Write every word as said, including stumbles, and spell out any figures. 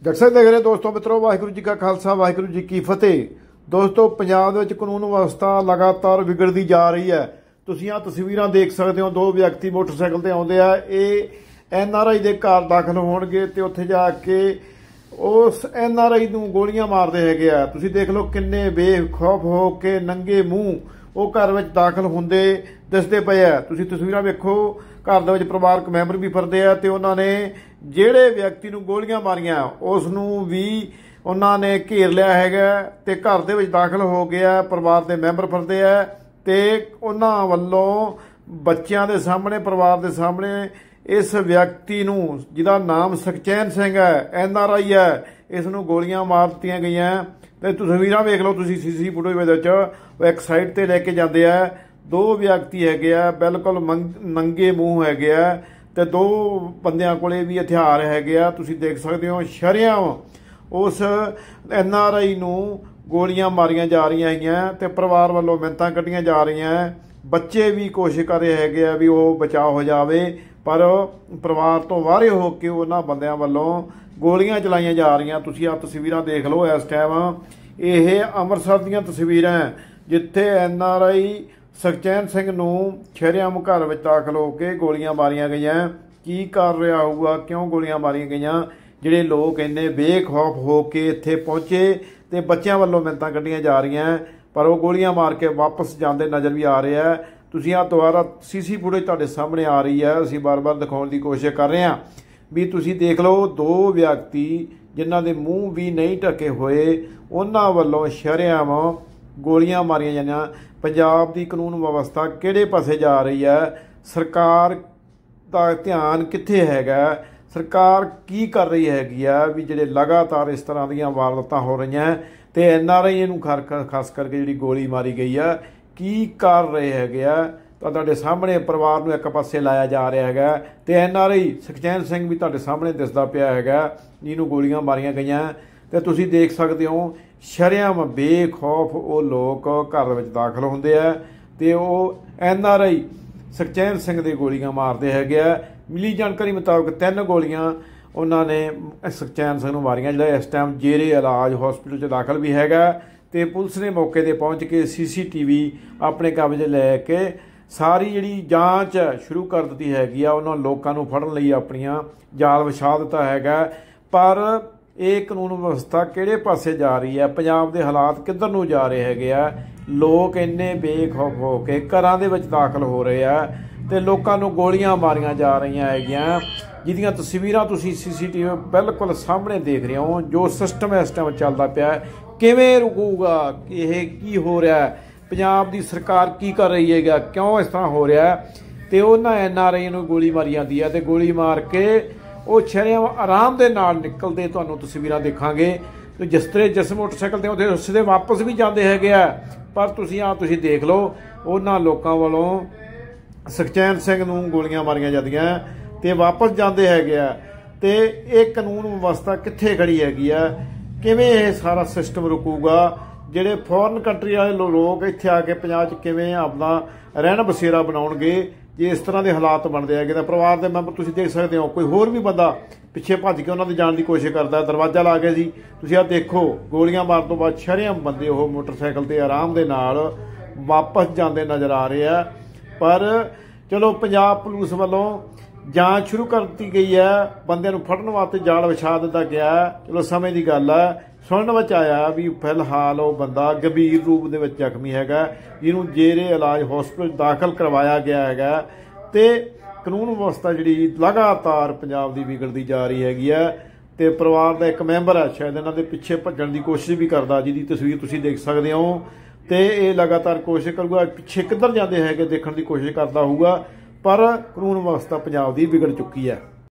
दर्शक देख रहे दोस्तों मित्रों, वाहिगुरू जी का खालसा वाहिगुरू जी की फतेह। दोस्तों पंजाब ਦੇ ਵਿੱਚ ਕਾਨੂੰਨ ਵਿਵਸਥਾ लगातार ਵਿਗੜਦੀ ਜਾ ਰਹੀ ਹੈ। ਤੁਸੀਂ ਆ ਤਸਵੀਰਾਂ ਦੇਖ ਸਕਦੇ ਹੋ, ਦੋ ਵਿਅਕਤੀ ਮੋਟਰਸਾਈਕਲ ਤੇ ਆਉਂਦੇ ਆ। ਇਹ ਐਨ ਆਰ ਆਈ ਦੇ ਘਰ ਦਾਖਲ ਹੋਣਗੇ ਤੇ ਉੱਥੇ ਜਾ ਕੇ ਉਸ ਐਨ ਆਰ ਆਈ ਨੂੰ ਗੋਲੀਆਂ ਮਾਰਦੇ ਹੈਗੇ ਆ। ਤੁਸੀਂ ਦੇਖ ਲਓ ਕਿੰਨੇ ਬੇਖੌਫ ਹੋ ਕੇ ਨੰਗੇ ਮੂੰਹ ਉਹ ਘਰ ਵਿੱਚ ਦਾਖਲ ਹੁੰਦੇ ਦਿਸਦੇ ਪਏ ਆ। ਤੁਸੀਂ ਤਸਵੀਰਾਂ ਵੇਖੋ, घर ਦੇ ਵਿੱਚ ਪਰਿਵਾਰਕ ਮੈਂਬਰ ਵੀ ਫਿਰਦੇ ਆ ਤੇ ਉਹਨਾਂ ਨੇ ਜਿਹੜੇ ਵਿਅਕਤੀ ਨੂੰ ਗੋਲੀਆਂ ਮਾਰੀਆਂ ਉਸ ਨੂੰ ਵੀ ਉਹਨਾਂ ਨੇ ਘੇਰ ਲਿਆ ਹੈਗਾ ਤੇ ਘਰ ਦੇ ਵਿੱਚ ਦਾਖਲ ਹੋ ਗਿਆ। ਪਰਿਵਾਰ ਦੇ ਮੈਂਬਰ ਫਿਰਦੇ ਆ ਤੇ ਉਹਨਾਂ ਵੱਲੋਂ ਬੱਚਿਆਂ ਦੇ ਸਾਹਮਣੇ, ਪਰਿਵਾਰ ਦੇ ਸਾਹਮਣੇ ਇਸ ਵਿਅਕਤੀ ਨੂੰ ਜਿਹਦਾ ਨਾਮ ਸੁਖਚੈਨ ਸਿੰਘ ਹੈ, ਐਨ ਆਰ ਆਈ ਹੈ, ਇਸ ਨੂੰ ਗੋਲੀਆਂ ਮਾਰ ਦਿੱਤੀਆਂ ਗਈਆਂ। ਤੇ ਤਸਵੀਰਾਂ ਵੇਖ ਲਓ ਤੁਸੀਂ ਸੀਸੀ ਫੁਟੇਜ ਵਿੱਚ, ਉਹ ਇੱਕ ਸਾਈਡ ਤੇ ਲੈ ਕੇ ਜਾਂਦੇ ਆ। दो व्यक्ति है बिल्कुल नंगे मूँह है तो दो बंदियां कोले भी हथियार है। तुसीं देख सकते हो शरेआम उस एन आर आई नूं गोलियां मारियां जा रही हैं तो परिवार वालों मिन्नतां कड्ढियां जा रही हैं। बच्चे भी कोशिश कर रहे हैं भी वो बचाव हो जाए, पर परिवार तो वारे हो के उन्हां बंदियां वालों गोलियां चलाईयां जा रही। तुसीं आ तस्वीरां देख लो। इस टाइम ये अमृतसर दीयां तस्वीरां जिथे N R I Sukhchain Singh ਨੂੰ ਸ਼ਰੇਆਮ ਘਰ ਵਿੱਚ ਦਾਖਲ ਹੋ ਕੇ ਗੋਲੀਆਂ ਮਾਰੀਆਂ ਗਈਆਂ। ਕੀ ਕਰ ਰਿਹਾ ਹੋਊਗਾ, ਕਿਉਂ ਗੋਲੀਆਂ ਮਾਰੀਆਂ ਗਈਆਂ? ਜਿਹੜੇ ਲੋਕ ਇੰਨੇ ਬੇਖੌਫ ਹੋ ਕੇ ਇੱਥੇ ਪਹੁੰਚੇ ਤੇ ਬੱਚਿਆਂ ਵੱਲੋਂ ਮਿੰਨਤਾਂ ਕੱਢੀਆਂ ਜਾ ਰਹੀਆਂ, ਪਰ ਉਹ ਗੋਲੀਆਂ ਮਾਰ ਕੇ ਵਾਪਸ ਜਾਂਦੇ ਨਜ਼ਰ ਵੀ ਆ ਰਹੇ ਆ। ਤੁਸੀਂ ਆ ਦੁਬਾਰਾ ਸੀਸੀ ਫੁਟੇਜ ਤੁਹਾਡੇ ਸਾਹਮਣੇ ਆ ਰਹੀ ਹੈ, ਅਸੀਂ ਬਾਰ-ਬਾਰ ਦਿਖਾਉਣ ਦੀ ਕੋਸ਼ਿਸ਼ ਕਰ ਰਹੇ ਹਾਂ ਵੀ ਤੁਸੀਂ ਦੇਖ ਲਓ। ਦੋ ਵਿਅਕਤੀ ਜਿਨ੍ਹਾਂ ਦੇ ਮੂੰਹ ਵੀ ਨਹੀਂ ਢਕੇ ਹੋਏ, ਉਹਨਾਂ ਵੱਲੋਂ ਸ਼ਰੇਆਮ ਗੋਲੀਆਂ ਮਾਰੀਆਂ ਜਾਂਦੀਆਂ। ਪੰਜਾਬ ਦੀ ਕਾਨੂੰਨ ਵਿਵਸਥਾ ਕਿਹੜੇ ਪਾਸੇ ਜਾ ਰਹੀ ਹੈ? ਸਰਕਾਰ ਦਾ ਧਿਆਨ ਕਿੱਥੇ ਹੈਗਾ? ਸਰਕਾਰ ਕੀ ਕਰ ਰਹੀ ਹੈਗੀ ਆ ਵੀ ਜਿਹੜੇ ਲਗਾਤਾਰ ਇਸ ਤਰ੍ਹਾਂ ਦੀਆਂ ਵਾਰਦਾਤਾਂ ਹੋ ਰਹੀਆਂ ਤੇ ਐਨ ਆਰ ਆਈ ਨੂੰ ਖਾਸ ਕਰਕੇ ਜਿਹੜੀ ਗੋਲੀ ਮਾਰੀ ਗਈ ਆ, ਕੀ ਕਰ ਰਹੇ ਹੈਗੇ ਆ? ਤਾਂ ਤੁਹਾਡੇ ਸਾਹਮਣੇ ਪਰਿਵਾਰ ਨੂੰ ਇੱਕ ਪਾਸੇ ਲਾਇਆ ਜਾ ਰਿਹਾ ਹੈਗਾ ਤੇ N R I Sukhchain Singh ਵੀ ਤੁਹਾਡੇ ਸਾਹਮਣੇ ਦਿਸਦਾ ਪਿਆ ਹੈਗਾ ਜਿਹਨੂੰ ਗੋਲੀਆਂ ਮਾਰੀਆਂ ਗਈਆਂ। ਤੇ ਤੁਸੀਂ ਦੇਖ ਸਕਦੇ ਹੋ ਸ਼ਰੇਆਮ ਬੇਖੌਫ ਉਹ ਲੋਕ ਘਰ ਵਿੱਚ ਦਾਖਲ ਹੁੰਦੇ ਆ ਤੇ ਉਹ N R I Sukhchain Singh ਦੇ ਗੋਲੀਆਂ ਮਾਰਦੇ ਹੈਗੇ ਆ। ਮਿਲੀ ਜਾਣਕਾਰੀ ਮੁਤਾਬਕ ਤਿੰਨ ਗੋਲੀਆਂ ਉਹਨਾਂ ਨੇ ਸੁਖਚੈਨ ਸਿੰਘ ਨੂੰ ਮਾਰੀਆਂ, ਜਿਹੜਾ ਇਸ ਟਾਈਮ ਜੇਰੇ ਇਲਾਜ ਹਸਪੀਟਲ 'ਚ ਦਾਖਲ ਵੀ ਹੈਗਾ। ਤੇ ਪੁਲਿਸ ਨੇ ਮੌਕੇ 'ਤੇ ਪਹੁੰਚ ਕੇ ਸੀ ਸੀ ਟੀ ਵੀ ਆਪਣੇ ਕਬਜ਼ੇ ਲੈ ਕੇ ਸਾਰੀ ਜਿਹੜੀ ਜਾਂਚ ਸ਼ੁਰੂ ਕਰ ਦਿੱਤੀ ਹੈਗੀ ਆ। ਉਹਨਾਂ ਲੋਕਾਂ ਨੂੰ ਫੜਨ ਲਈ ਆਪਣੀਆਂ ਜਾਲ ਵਿਛਾ ਦਿੱਤਾ ਹੈਗਾ। ਪਰ ਇਹ ਕਾਨੂੰਨ ਵਿਵਸਥਾ ਕਿਹੜੇ ਪਾਸੇ ਜਾ ਰਹੀ ਹੈ? ਪੰਜਾਬ ਦੇ ਹਾਲਾਤ ਕਿੱਧਰ ਨੂੰ ਜਾ ਰਹੇ ਹੈਗੇ ਆ? ਲੋਕ ਇੰਨੇ ਬੇਖੌਫ ਹੋ ਕੇ ਘਰਾਂ ਦੇ ਵਿੱਚ ਦਾਖਲ ਹੋ ਰਹੇ ਆ ਤੇ ਲੋਕਾਂ ਨੂੰ ਗੋਲੀਆਂ ਮਾਰੀਆਂ ਜਾ ਰਹੀਆਂ ਹੈਗੀਆਂ, ਜਿਹਦੀਆਂ ਤਸਵੀਰਾਂ ਤੁਸੀਂ ਸੀ ਸੀ ਟੀ ਵੀ ਬਿਲਕੁਲ ਸਾਹਮਣੇ ਦੇਖ ਰਹੇ ਹੋ। ਜੋ ਸਿਸਟਮ ਇਸ ਟਾਈਮ ਚੱਲਦਾ ਪਿਆ, ਕਿਵੇਂ ਰੁਕੂਗਾ? ਇਹ ਕੀ ਹੋ ਰਿਹਾ? ਪੰਜਾਬ ਦੀ ਸਰਕਾਰ ਕੀ ਕਰ ਰਹੀ ਹੈਗਾ? ਕਿਉਂ ਇਸ ਤਰ੍ਹਾਂ ਹੋ ਰਿਹਾ? ਤੇ ਉਹਨਾਂ ਐਨ ਆਰ ਆਈ ਨੂੰ ਗੋਲੀ ਮਾਰੀ ਜਾਂਦੀ ਹੈ ਤੇ ਗੋਲੀ ਮਾਰ ਕੇ ਉਹ ਸ਼ਰੇਆਮ ਆਰਾਮ ਦੇ ਨਾਲ ਨਿਕਲਦੇ ਤੁਹਾਨੂੰ ਤਸਵੀਰਾਂ ਦੇਖਾਂਗੇ। ਤੇ ਜਿਸ ਤਰ੍ਹਾਂ ਜਿਸ ਮੋਟਰਸਾਈਕਲ 'ਤੇ ਉਹਦੇ ਉਸ ਦੇ ਵਾਪਸ ਵੀ ਜਾਂਦੇ ਹੈਗੇ ਆ। ਪਰ ਤੁਸੀਂ ਆ ਤੁਸੀਂ ਦੇਖ ਲਓ ਉਹਨਾਂ ਲੋਕਾਂ ਵੱਲੋਂ ਸੁਖਚੈਨ ਸਿੰਘ ਨੂੰ ਗੋਲੀਆਂ ਮਾਰੀਆਂ ਜਾਂਦੀਆਂ ਤੇ ਵਾਪਸ ਜਾਂਦੇ ਹੈਗੇ ਆ। ਤੇ ਇਹ ਕਾਨੂੰਨ ਵਿਵਸਥਾ ਕਿੱਥੇ ਖੜੀ ਹੈਗੀ ਆ? ਕਿਵੇਂ ਇਹ ਸਾਰਾ ਸਿਸਟਮ ਰੁਕੂਗਾ? ਜਿਹੜੇ ਫੋਰਨ ਕੰਟਰੀ ਵਾਲੇ ਲੋਕ ਇੱਥੇ ਆ ਕੇ ਪੰਜਾਬ 'ਚ ਕਿਵੇਂ ਆਪਣਾ ਰਹਿਣ ਬਸੇਰਾ ਬਣਾਉਣਗੇ ਜੇ ਇਸ ਤਰ੍ਹਾਂ ਦੇ ਹਾਲਾਤ ਬਣਦੇ ਹੈਗੇ? ਤਾਂ ਪਰਿਵਾਰ ਦੇ ਮੈਂਬਰ ਤੁਸੀਂ ਦੇਖ ਸਕਦੇ ਹੋ, ਕੋਈ ਹੋਰ ਵੀ ਬੰਦਾ ਪਿੱਛੇ ਭੱਜ ਕੇ ਉਹਨਾਂ ਦੇ ਜਾਣ ਦੀ ਕੋਸ਼ਿਸ਼ ਕਰਦਾ, ਦਰਵਾਜ਼ਾ ਲਾ ਕੇ ਸੀ। ਤੁਸੀਂ ਆਹ ਦੇਖੋ, ਗੋਲੀਆਂ ਮਾਰਨ ਤੋਂ ਬਾਅਦ ਸ਼ਰੇਆਮ ਬੰਦੇ ਉਹ ਮੋਟਰਸਾਈਕਲ ਤੇ ਆਰਾਮ ਦੇ ਨਾਲ ਵਾਪਸ ਜਾਂਦੇ ਨਜ਼ਰ ਆ ਰਹੇ ਆ। ਪਰ ਚਲੋ ਪੰਜਾਬ ਪੁਲਿਸ ਵੱਲੋਂ ਜਾਂਚ ਸ਼ੁਰੂ ਕਰ ਦਿੱਤੀ ਗਈ ਹੈ, ਬੰਦਿਆਂ ਨੂੰ ਫੜਨ ਵਾਸਤੇ ਜਾਲ ਵਿਛਾ ਦਿੱਤਾ ਗਿਆ। ਚਲੋ ਸਮੇਂ ਦੀ ਗੱਲ ਹੈ। ਸੁਣਨ ਵਿੱਚ ਆਇਆ ਵੀ ਫਿਲਹਾਲ ਉਹ ਬੰਦਾ ਗੰਭੀਰ ਰੂਪ ਦੇ ਵਿੱਚ ਜ਼ਖਮੀ ਹੈਗਾ, ਜਿਹਨੂੰ ਜੇਰੇ ਇਲਾਜ ਹਸਪਤਾਲ ਦਾਖਲ ਕਰਵਾਇਆ ਗਿਆ ਹੈਗਾ। ਤੇ ਕਾਨੂੰਨ ਵਿਵਸਥਾ ਜਿਹੜੀ ਲਗਾਤਾਰ ਪੰਜਾਬ ਦੀ ਵਿਗੜਦੀ ਜਾ ਰਹੀ ਹੈਗੀ ਹੈ ਤੇ ਪਰਿਵਾਰ ਦਾ ਇੱਕ ਮੈਂਬਰ ਹੈ, ਸ਼ਾਇਦ ਇਹਨਾਂ ਦੇ ਪਿੱਛੇ ਭੱਜਣ ਦੀ ਕੋਸ਼ਿਸ਼ ਵੀ ਕਰਦਾ, ਜਿਹਦੀ ਤਸਵੀਰ ਤੁਸੀਂ ਦੇਖ ਸਕਦੇ ਹੋ। ਤੇ ਇਹ ਲਗਾਤਾਰ ਕੋਸ਼ਿਸ਼ ਕਰੂਗਾ ਪਿੱਛੇ ਕਿੱਧਰ ਜਾਂਦੇ ਹੈਗੇ ਦੇਖਣ ਦੀ ਕੋਸ਼ਿਸ਼ ਕਰਦਾ ਹੋਊਗਾ। ਪਰ ਕਾਨੂੰਨ ਵਿਵਸਥਾ ਪੰਜਾਬ ਦੀ ਵਿਗੜ ਚੁੱਕੀ ਹੈ।